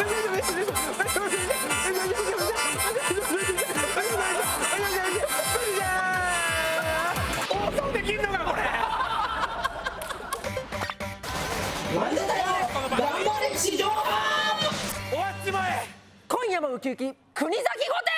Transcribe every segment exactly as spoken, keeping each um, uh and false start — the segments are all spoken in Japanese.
放送できんのかこれ。 ランジャタイの頑張れ地上波。 終わっちまえ。 今夜もウキウキ国崎御殿。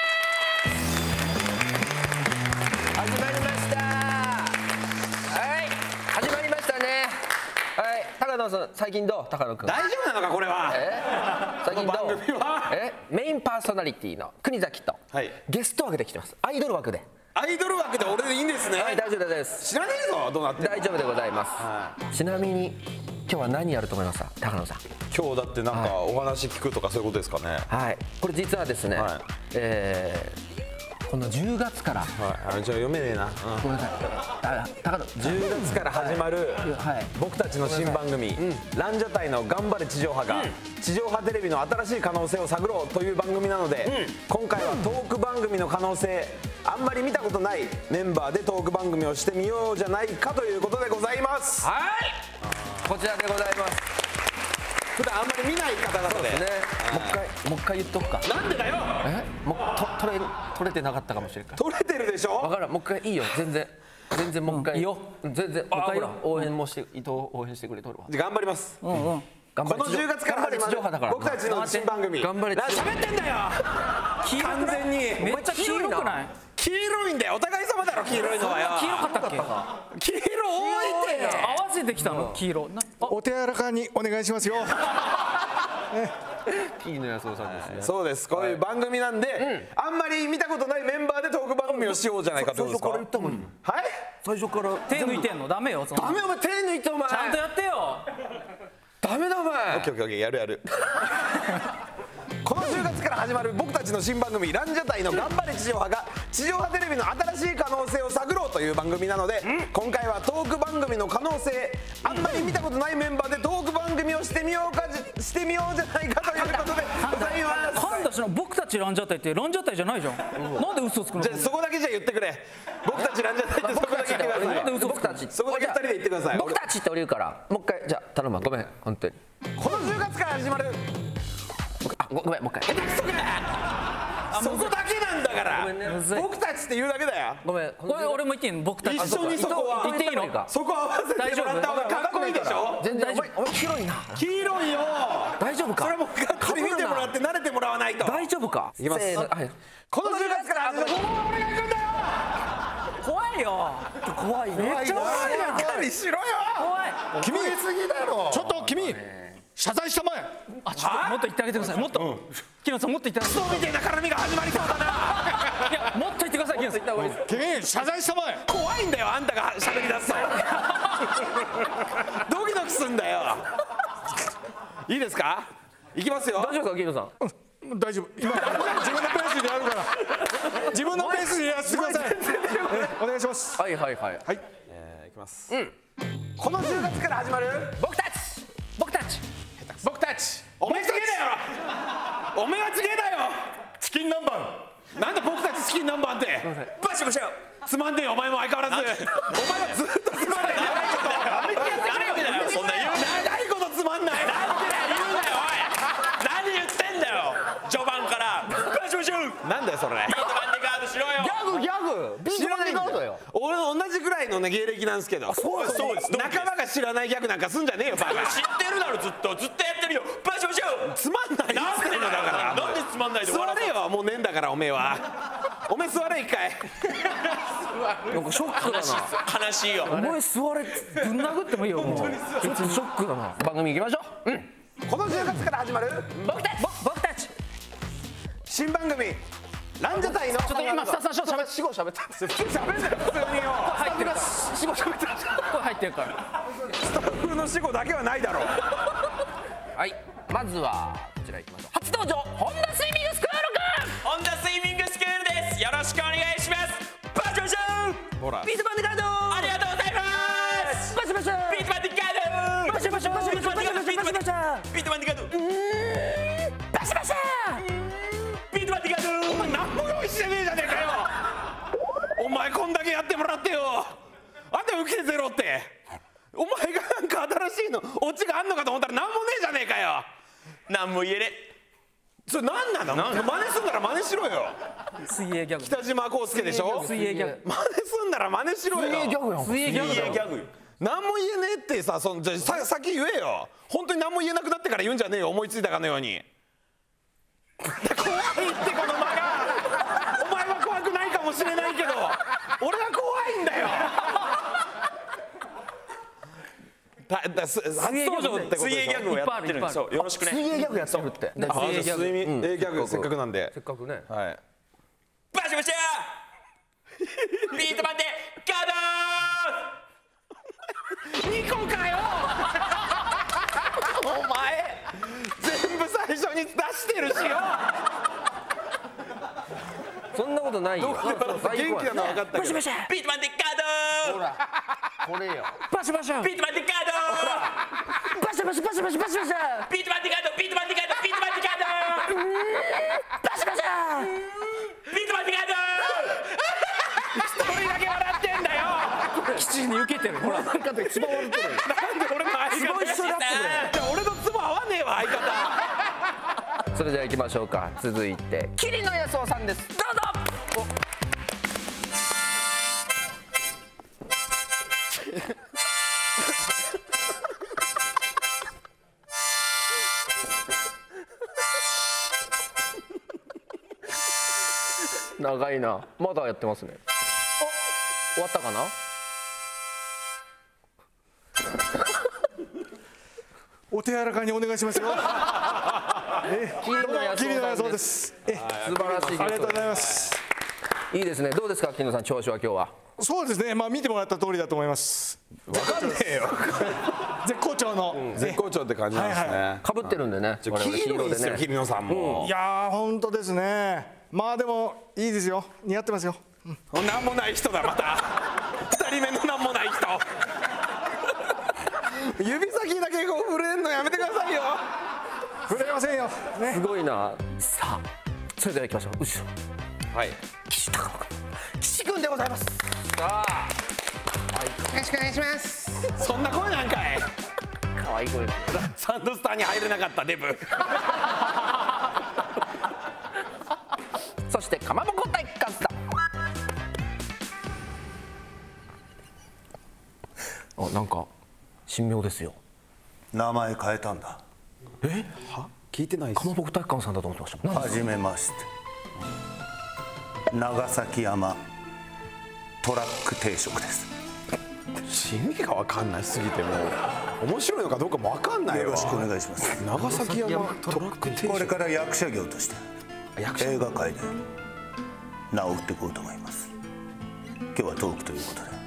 始まりました。はい始まりましたね。はい高野さん最近どう？高野くん大丈夫なのかこれは。 え最近どう？ この番組はえメインパーソナリティの国崎と、はい、ゲスト枠で来てます。アイドル枠で。 アイドル枠で俺でいいんですね。 はい大丈夫です。 知らねえぞどうなって。 大丈夫でございます、はい、ちなみに今日は何やると思いますか高野さん。 今日だってなんかお話聞くとかそういうことですかね。 はいこれ実はですね、はい、えー、このじゅうがつから、 はい、あじゃあ読めねえな、うん、 ごめんなさい。あ高野じゅうがつから始まる、はい、僕たちの新番組、うん、ランジャタイの頑張れ地上波が、うん、地上波テレビの新しい可能性を探ろうという番組なので、うん、今回はトーク番組の可能性、あんまり見たことないメンバーでトーク番組をしてみようじゃないかということでございます。 はいこちらでございます。 普段あんまり見ない方なので、 そうですね。もう一回もう一回言っとくか。 なんでだよ。 えもうと取れ取れてなかったかもしれんから。 取れてるでしょ。 分からんもう一回いいよ全然全然もう一回、うん、いいよ全然もう一回応援もして伊藤応援してくれとるわ。 頑張ります。 うんうん。 このじゅうがつから始まる僕たちの新番組頑張れ喋ってんだよ完全にめっちゃ黄色くない？ 黄色いんだよお互い様だろ黄色いのはよ。 黄色かったっけ？ 黄色多いって合わせてきたの黄色お手柔らかにお願いしますよ。 P の安尾さんですね。 そうですこういう番組なんであんまり見たことないメンバーでトーク番組をしようじゃないかってことですか。 最初から言ったもん。 はい最初から手抜いてんのダメよ。 ダメお前手抜いてお前ちゃんとやってよ。 ダメだお前。オッケーオッケーオッケーやるやる。このじゅうがつから始まる僕たちの新番組ランジャタイの頑張れ地上波が地上波テレビの新しい可能性を探ろうという番組なので、今回はトーク番組の可能性あんまり見たことないメンバーでトーク番組をしてみようかしてみようじゃないかということでございます。 神田氏の僕たちランジャタイってランジャタイじゃないじゃん。なんで嘘つくの？ じゃあそこだけじゃ言ってくれ。僕たちランジャタイってそこだけ言ってください。 なんで嘘つくの？僕たちそこだけふたりで言ってください。 僕たちって俺言うからもう一回じゃあ頼むわごめん本当に。 このじゅうがつから始まるあごめんもう一回。 そこだけなんだから僕たちって言うだけだよ。 ごめんこれ俺も言っていいの？僕たち一緒にそこは言っていいの？ そこ合わせてもらった方がかっこいいでしょ。 全然大丈夫。お前黄色いな。 黄色いよ。 大丈夫か？ それもがっつり見てもらって慣れてもらわないと。 大丈夫か？ いきます。このじゅうがつから始まる。俺が行くんだよ。 怖いよ。 怖いね。 めっちゃ怖いやん。 しっかりしろよ。 怖い。 君すぎだろ。ちょっと君謝罪したまえ。 あちょっともっと言ってあげてください。もっと木野さんもっと言ってあげて。 クソみたいな絡みが始まりそうだな。 いやもっと言ってください木野さん。 君謝罪したまえ。 怖いんだよあんたが喋り出すと。ドキドキすんだよ。いいですか？いきますよ。 大丈夫か木野さん？ 大丈夫。今自分のペースでやるから自分のペースでやってください。お願いします。 はいはいはいはい。 いきます。このじゅうがつから始まる僕たち僕たち僕たちおめえすげえだよ。おめえはすげえだよ。 チキン南蛮。 なんだ僕たちチキン南蛮ってバシバシよ。つまんねえよお前も相変わらず。お前はずっとつまんねえ。長いことつまんない。なんだよそれ。 ギャグギャグビート板でガードよ。 俺の同じぐらいのね芸歴なんですけど。 そうそうです。 仲間が知らないギャグなんかすんじゃねえよバカ。 知ってるだろずっとずっとやってるよ。バシバシよ。 つまんない。 なんでだからなんでつまんないで。 座れよもうねえんだからおめえは。おめえ座れ一回。 なんかショックだな。 悲しいよ。 お前座れぶん殴ってもいいよ。もうちょっとショックだな。番組行きましょう。うん。 このじゅうがつから始まる僕たち僕たち新番組ランジャタイの。 ちょっと今スタッフさんしゃべ死後喋った喋んだよ普通によ。 入ってるから死後喋ってる声入ってるからスタッフの死後だけはないだろう。 はいまずはこちら行きましょう。初登場ホンダスイミングスクールろってよ。なんで受けゼロって。お前がなんか新しいのオチがあんのかと思ったらなんもねえじゃねえかよ。 なんも言えねそれなんなの？真似すんなら真似しろよ。 水泳ギャグ北島康介でしょ。 水泳ギャグ真似すんなら真似しろよ。 水泳ギャグやん水泳ギャグ水泳ギャグ何も言えねえってさ、そんじゃさ先言えよ。本当に何も言えなくなってから言うんじゃねえよ、思いついたかのように。怖いってこの間が。お前は怖くないかもしれないけど俺は怖いんだよ。だだす初登場ってこと水でしょ。 泳ギャグをやってるんですよ。よろしくね。 水泳ギャグやってるって。 あじゃあ水泳ギャグせっかくなんで。 せっかくね。 はい。 バシバシビート板でガにこかよ。お前全部最初に出してるしよ。 そんなことないよ。 元気なの分かったけど。 ビート板でガほらこれよ。 バシバシビート板でガバシバシバシバシバシバシビート板でガビート板でガビート板でガバシバシビート板でガ一人だけ笑ってんだよ。 きちんに受けてるほらなんで俺の相方一緒だって俺のツボ合わねえわ相方。 それでは行きましょうか。続いて桐野安生さんです。どうぞ。長いな。まだやってますね。お終わったかな。 お手柔らかにお願いしますよ。 桐野安桐野生さんで。 安生ですす。え素晴らしい。 ありがとうございます。 いいですね。どうですか、桐野さん、調子は今日は。 そうですね。まあ見てもらった通りだと思います。 分かんねえよ。 絶好調の。 絶好調って感じなんですはいね。 かぶってるんでね。 黄色いですよ桐野さんもい。やー本当ですね。まあでもいいですよ。似合ってますよ。 なんもない人だまた。二人目のなんもない人。指先だけこう震えんのやめてくださいよ。 触れませんよ。ね。 すごいな。さあ、それでは行きましょう。後ろ。 はい。 岸高野君。岸君でございます。さあ。 よろしくお願いします。 そんな声なんかい。 可愛い声。 サンドスターに入れなかったデブ。 そしてかまぼこ体育館さん。あ、なんか神妙ですよ。 名前変えたんだ。 え？ は？聞いてないです。 かまぼこ体育館さんだと思ってました。 はじめまして。長崎山トラック定食です。 意味が分かんないすぎてもう面白いのかどうかも分かんないわ。 よろしくお願いします。 長崎山トラック定食。 これから役者業として映画界で名を売っていこうと思います。今日はトークということで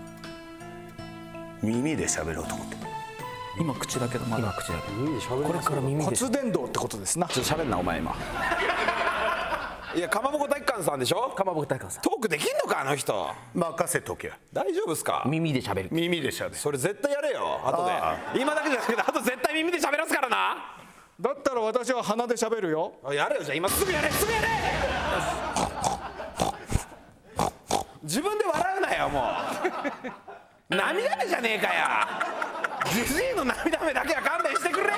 耳で喋ろうと思って。 今口だけどまだ今口だけ。 耳で喋る。 これから耳で。 骨伝導ってことですな。 ちょっと喋んなお前今。いやかまぼこ体育館さんでしょ。 かまぼこ体育館さん。 トークできんのかあの人。 任せとけ。 大丈夫ですか。 耳で喋る。 耳で喋る。 それ絶対やれよ後で。今だけじゃなくてあと絶対耳で喋らすからな。 だったら私は鼻で喋るよ。 やれよじゃあ今すぐやれすぐやれ。自分で笑うなよもう。涙目じゃねえかや。ジジイの涙目だけは勘弁してくれよ。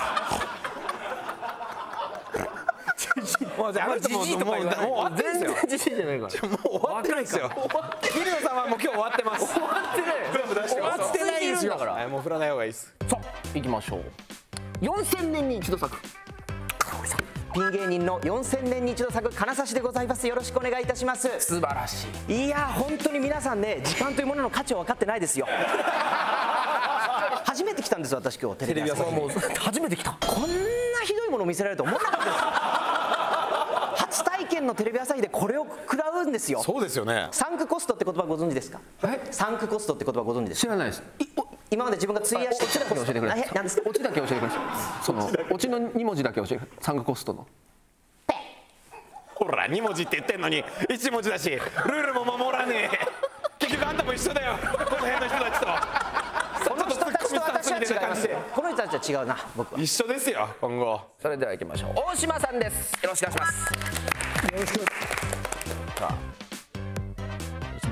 もうじゃああの人ももうもう終わってるんですよ。 全然自信じゃないから。 もう終わってるんですよ。桐野さんはもう今日終わってます。終わってる。全部出してます。 終わってないですよ。 はいもう振らない方がいいです。 さあ行きましょう。よんせんねんに一度咲くピン芸人のよんせんねんに一度咲く金指でございます。よろしくお願いいたします。 素晴らしい。 いや本当に皆さんね時間というものの価値を分かってないですよ。初めて来たんです私今日テレビ朝日。 もう初めて来た。 こんなひどいものを見せられると思わなかったです。初体験のテレビ朝日でこれを食らうんですよ。 そうですよね。 サンクコストって言葉ご存知ですか。サンクコストって言葉ご存知ですか。 知らないです。 いお今まで自分が費やしてきたオチだけ教えてくれ。 えなんですか。 オチだけ教えてくれ。そのオチのに文字だけ教えてくれ。サンクコストの。 ほらに文字って言ってんのにいち文字だしルールも守らねえ。結局あんたも一緒だよこの辺の人たちと。 この人たちと私は違います。この人たちは違うな僕は。 一緒ですよ今後。 それでは行きましょう。大島さんです。よろしくお願いします。 よろしく。 さあ大島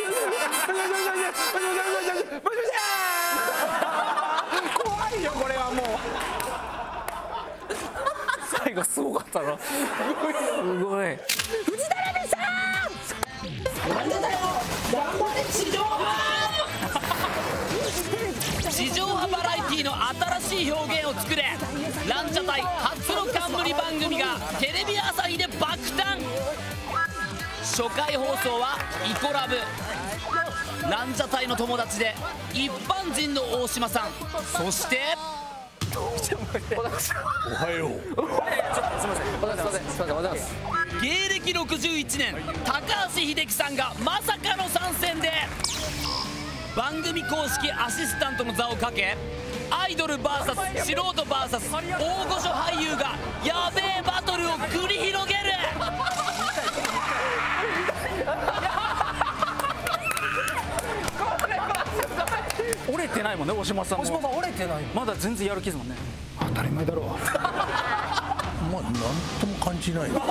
怖いよこれはもう。 最後すごかったな。すごい。 藤田レミさん。なんでだよ。頑張れ地上波。地上波バラエティの新しい表現を作れ。ランジャタイ初の冠番組がテレビ朝日で爆誕。初回放送はイコラブ。ランジャタイの友達で一般人の大島さん、そしておはよう。 芸歴ろくじゅういちねん高橋英樹さんがまさかの参戦で番組公式アシスタントの座をかけ、アイドル ブイエス 素人 ブイエス 大御所俳優がやべえバトルを繰り広げる。 折れてないもんね、大島さんも。大島さん折れてない。まだ全然やる気ですもんね。 当たり前だろう。 まあなんとも感じないな。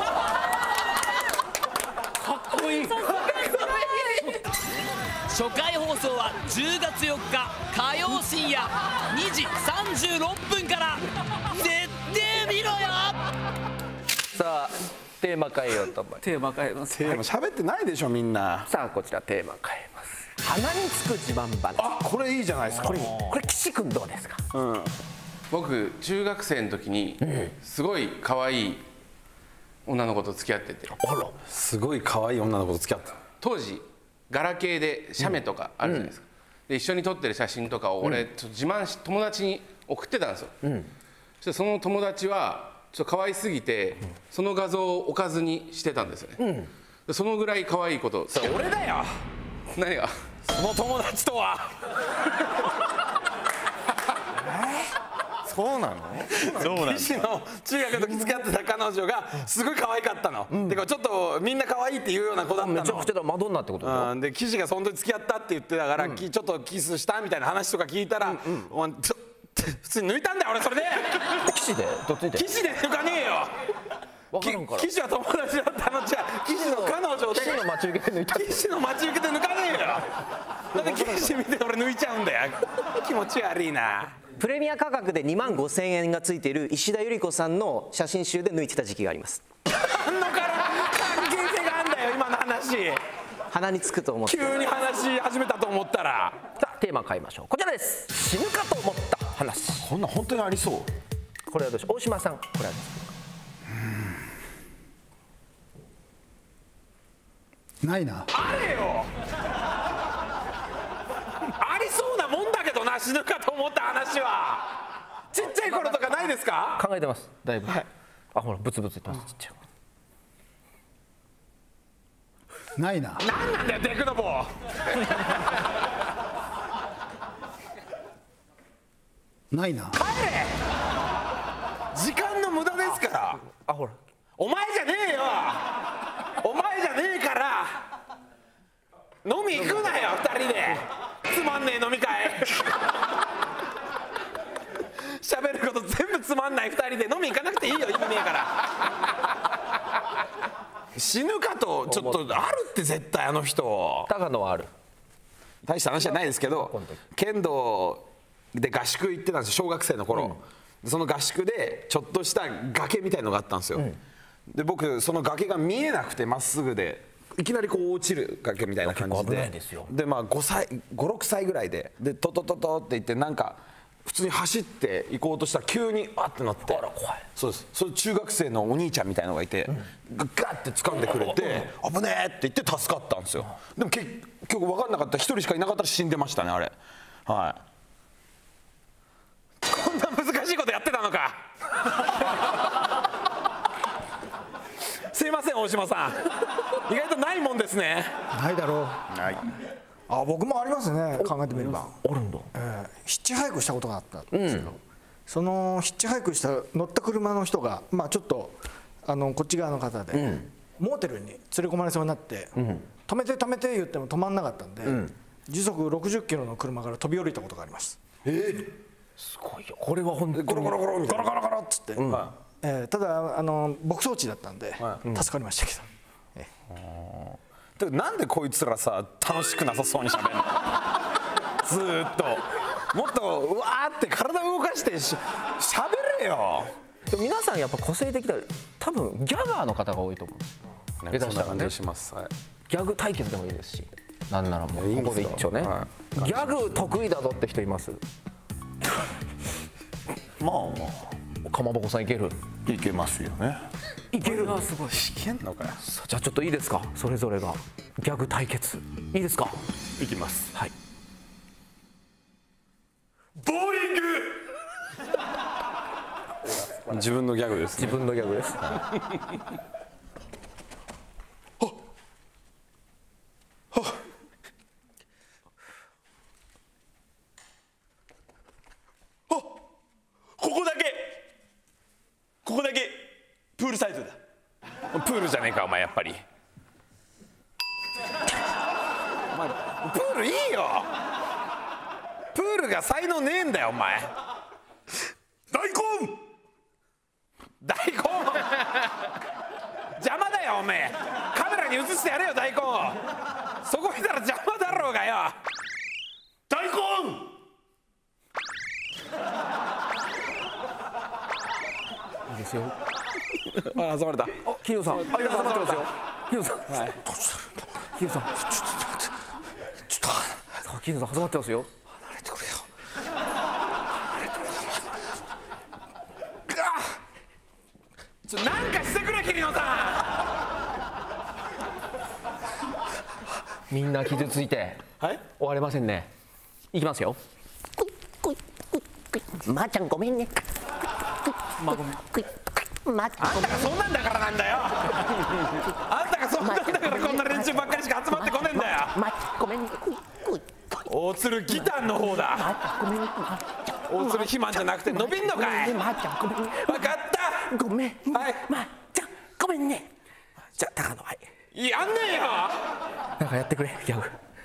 初回放送はじゅうがつよっか火曜深夜にじさんじゅうろっぷんから。絶対見ろよ。 さあテーマ変えようと思います。 テーマ変えます。 テーマ喋ってないでしょみんな。 さあこちらテーマ変えます。鼻につく自慢話。 あ、これいいじゃないですか。 これこれ岸君どうですか。 うん。 僕中学生の時にすごい可愛い女の子と付き合ってて、 あら、すごい可愛い女の子と付き合った。 当時ガラケーで写メとかあるじゃないですか、で一緒に撮ってる写真とかを俺ちょっと自慢し友達に送ってたんですよ、そしてその友達はちょっと可愛すぎてその画像をおかずにしてたんですよね、でそのぐらい可愛いこと。 それ俺だよ。 何が。 その友達とは。 そそうなの？そうなんだ。岸の中学の時付き合ってた彼女がすごい可愛かったの。てかちょっとみんな可愛いっていうような子だったの。 めちゃくちゃマドンナってことだよ。 で岸がその時付き合ったって言ってたから、ちょっとキスしたみたいな話とか聞いたら、普通に抜いたんだよ俺それで。 岸で？どっちで？ 岸で抜かねえよ。岸は友達だったのじゃ岸の彼女で岸の待ち受けで抜いた。 岸の待ち受けで抜かねえよ。だって岸見て俺抜いちゃうんだよ。気持ち悪いな。 プレミア価格でにまんごせんえんがついている石田ゆり子さんの写真集で抜いてた時期があります。 何のから関係性があんだよ今の話。 鼻につくと思って急に話し始めたと思ったら。 さあテーマ変えましょう。こちらです。死ぬかと思った話。 こんな本当にありそう。 これはどうしよう。大島さんこれはどうしよう。 ないな。 あれよ。ありそうなもんだけどな、死ぬかと思った話は。ちっちゃい頃とかないですか？ 考えてます。だいぶ。はい、あほらブツブツ言ってます。ちっちゃい。 ないな。 なんなんだよデクノボー。 ないな。 帰れ。時間の無駄ですから。 あほら。 お前じゃねえよ。お前じゃねえから飲み行くなよ二人で。つまんねえ飲み会。喋ること全部つまんない二人で飲み行かなくていいよ意味ねえから。死ぬかとちょっとあるって絶対あの人。 高野はある。 大した話じゃないですけど剣道で合宿行ってたんですよ小学生の頃、うん、その合宿でちょっとした崖みたいのがあったんですよ、うん、で僕その崖が見えなくてまっすぐでいきなりこう落ちる崖みたいな感じで、で, でまあごさいごろくさいぐらいででトトトトって言ってなんか普通に走って行こうとしたら急にあってなって、そうです、それ中学生のお兄ちゃんみたいのがいて、うん、ガッて掴んでくれて「危ねえ!」って言って助かったんですよ。でも結局分かんなかった、一人しかいなかったら死んでましたねあれ。はい。こんな難しいことやってたのか。すいません大島さん、意外とないもんですね。 ないだろう。 ない。 あ僕もありますね、考えてみれば。 あるんだ、 えー、ヒッチハイクしたことがあったんですけど、うん、そのヒッチハイクした乗った車の人がまあちょっとあのこっち側の方で、うん、モーテルに連れ込まれそうになって、うん、止めて止めて言っても止まんなかったんで、うん、時速ろくじゅっキロの車から飛び降りたことがあります。 えー、すごいよこれは本当にゴロゴロゴロゴロゴロゴロっつって、うん、えー、ただあの牧草地だったんで、はい、助かりましたけど、えー、なんでこいつらさ楽しくなさそうにしゃべるの。ずーっともっとうわーって体動かしてしゃべれよ。 でも皆さんやっぱ個性的だ。多分ギャガーの方が多いと思う。 なんかそんな感じします、はい、 ギャグ対決でもいいですし、なんならもうここで一丁ね、はい、ギャグ得意だぞって人います？ まあまあかまぼこさんいける？ いけますよね。 いける。 すごい。いけんのかよ。 じゃあちょっといいですか、それぞれがギャグ対決いいですか？ いきます。 はい。 ボーイング。自分のギャグです、 ね、自分のギャグです。 ここだけここだけプールサイドだ。 プールじゃねえかお前やっぱり。お前プールいいよ。プールが才能ねえんだよお前。 大根大根邪魔だよおめえ。カメラに映してやれよ大根を。そこ見たら邪魔だろうがよ。 大根いいですよ。 あ、挟まれた。 あ、キヨさん。あ、いや、挟まってますよ。キヨさん。はい。キヨさん。ちょっと、ちょっと、ちょっと。キヨさん、挟まってますよ。 離れてくれよ。ちょ、なんかしてくれ、キリノさん。みんな傷ついて。はい。終われませんね。いきますよ。 まーちゃん、ごめんね。 まあ、ごめん。 まあんたがそんなんだからなんだよ。あんたがそんなんだからこんな連中ばっかりしか集まってこねえんだよ。 まごめん。 大鶴ギターの方だ。大鶴る肥満じゃなくて伸びんのかい。 まーちゃんごめんね。 分かったごめん。 はいまーちゃんごめんね。じゃあ高野はい。 やんねえよ。 なんかやってくれギャグ。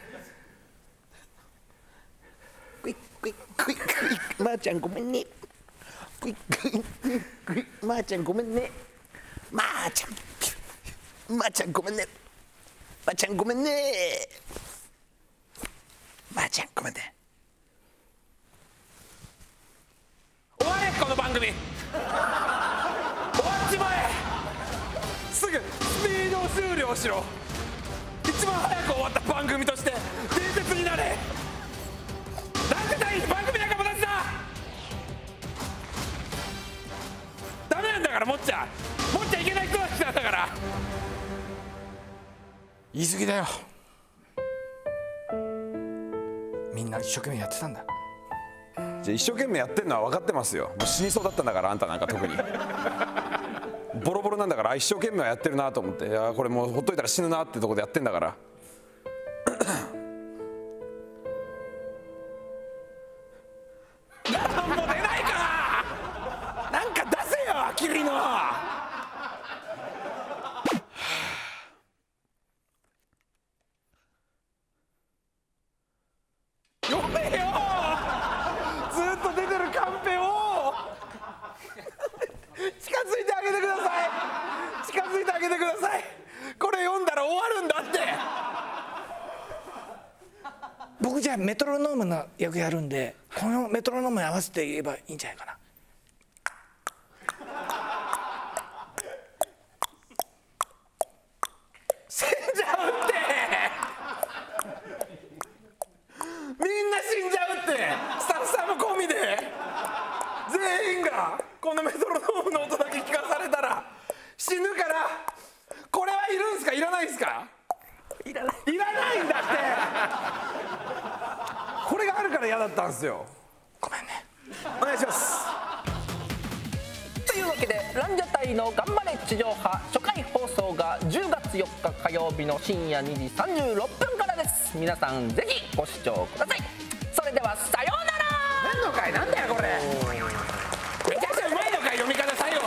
クイックイックイックイッまーちゃんごめんね。クイックイックイックイッまーちゃんごめんね。まーちゃんまーちゃんごめんね。まーちゃんごめんね。まーちゃんごめんね。 終われこの番組。終わっちまえ。すぐスピード終了しろ。一番早く終わった番組として伝説になれ。なんで第一番組なんかも同じだ。ダメなんだから持っちゃ持っちゃいけない人たちなんだから。 言い過ぎだよ。みんな一生懸命やってたんだ。 じゃあ一生懸命やってんのは分かってますよ。もう死にそうだったんだからあんたなんか特にボロボロなんだから一生懸命はやってるなと思って、いやこれもうほっといたら死ぬなってとこでやってんだからなんも出ないか。なんか出せよ君の。読めよ。ずっと出てるカンペを近づいてあげてください。近づいてあげてください。これ読んだら終わるんだって。 僕じゃあメトロノームの役やるんで、このメトロノームに合わせて言えばいいんじゃないかな。 死んじゃうって。みんな死んじゃうって。スタッフさんも込みで全員がこのメトロノームの音だけ聞かされたら死ぬから。これはいるんすかいらないんすか。いらない。いらないんだって。これがあるから嫌だったんですよ。 ごめんね。 お願いします。 というわけでランジャタイの頑張れ地上波初回放送がじゅうがつよっか火曜日の深夜にじさんじゅうろっぷんからです。皆さんぜひご視聴ください。それではさようなら。 何のかい。なんだよこれ。めちゃくちゃうまいのかい読み方最後。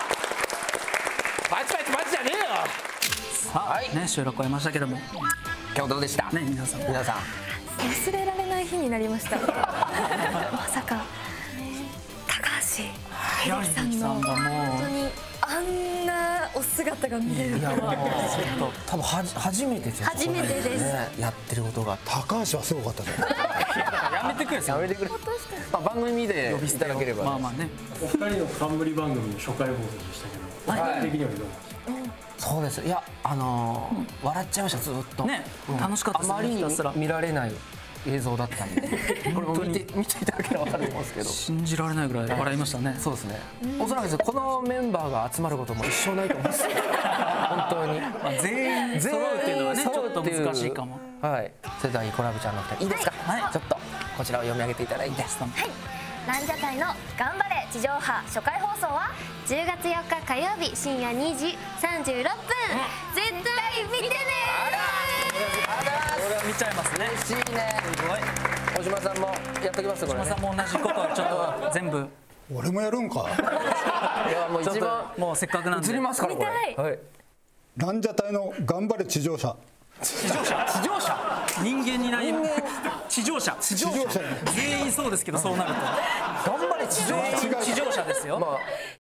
パチパチパチじゃねえよ。 さあ、はいね、収録終えましたけども今日どうでしたね。皆さん皆さん忘れられない日になりましたまさか高橋英樹さんの本当にあんなお姿が見れるとは。 多分はじ初めてですよ。 初めてです、 ね、やってることが。 高橋はすごかったね。 やめてくれ。 やめてくれ。まあ番組で呼びいただければ、ね。 まあまあね。 お二人の冠番組の初回放送でしたけど、 はい、 的にはどう。 そうです。いやあのーうん、笑っちゃいましたずっと。 ね、うん、楽しかったですね。 あまりに見られない映像だったんで、これも見て見ていただければ分かると思うんですけど。 信じられないぐらい笑いましたね。 そうですね。おそらくですこのメンバーが集まることも一生ないと思うんですよ。本当に。 まあ全員揃うっていうのはねちょっと難しいかも。 はい。それではコラボちゃんのお二人いいですか。はい。ちょっとこちらを読み上げていただいて。はい。 ランジャタイの頑張れ地上波初回放送はじゅうがつよっか火曜日深夜にじさんじゅうろっぷん、絶対見てねー。 これは見ちゃいますね。 嬉しいね。すごい。小島さんもやっときますこれね。 小島さんも同じことをちょっと全部。 俺もやるんか。 いやもう一番もうせっかくなんで。 映りますからこれ。はい。 ランジャタイの頑張れ地上車。 地上車。地上車。人間にない地上車。地上車。全員そうですけどそうなると。 頑張れ地上車。 地上車ですよ。